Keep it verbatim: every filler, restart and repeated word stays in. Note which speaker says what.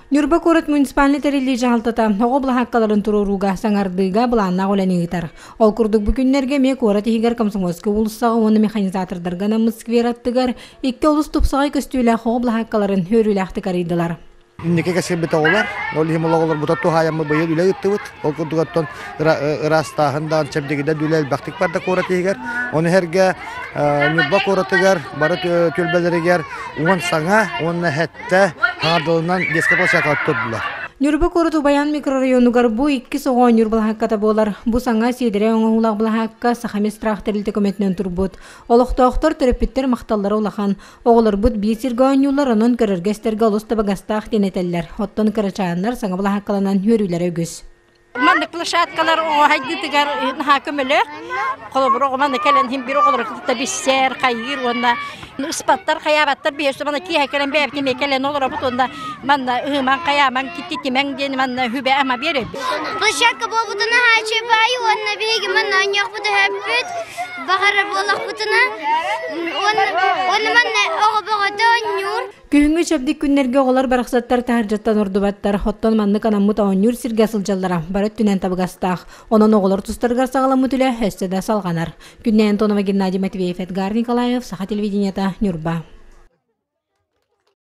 Speaker 1: Нюрба корот муниципалитарили жалтата оғобла хаққаларын тұруруға саңардыға бұланна қоланы ғытар. Ол күрдік бүкіндерге ме корот егер комсомольский улыссағы оны механизатордарғана мұсквераттығар, екті олыс тұпсағай көстүйлі оғобла хаққаларын хөрілі ақтықар еділар.
Speaker 2: Иннеке кәсебет оғылар, ол химологолар бұтатту хайамы бұйы дүлі үтті бұт. Ол күрдігаттон ырастағындан чәмдегіде дүлі әлбәқтік барды корот егер. Оны әрге Нюрба коротығар, бары төлбәлерігер, оған саңа, оны әтті хаңардылынан деске площадка тұрдылар.
Speaker 1: Нюрба короту баян микрорайонугар бу икки соғуа Нюрбал хаққата болар. Бу саңа сейдері оңағулақ бұл хаққа сақамес трахтерілті көметінен тұрбуд. Олықтауқтар терапевттер мақталары олақан. Оғылар бұд бейсіргі ойнулар оның көріргестерге олысты бағастақ денетелер. Оттон көрачағандар саңа бұл хаққаланан хөрілер өгіз.
Speaker 3: Манны площадкалар оғайдытыгар хакымылы. Қолыбыр оғыманны кәлін хим бір оғылар қытта бісер, қайыр, онда ұспаттар, қаябаттар бейсі, манны кей хакелен бәйбтеме кәлін олар бұт, онда манны ұғыман қаяман кеттеті мәңден манны хүбе әма беріп.
Speaker 4: Площадка бол бұтына хачы байы, онна бейгі манны аньяқ бұты әппет, бағары болақ бұтына, онна манны оғы бұғыда нюр.
Speaker 1: Күхінгі шәбдік күннерге оғылар барақсаттар тәһәржаттан ордубаттар, хоттон манны канаммыт оңнюр сирге сылжаллара, барыт түнен табығастақ. Онын оғылар тұстарғар сағаламы түлі өсті да салғанар. Күннен Тонова Геннадий Матвеев, Эдгар Николаев, Саха телевидениета, Нюрба.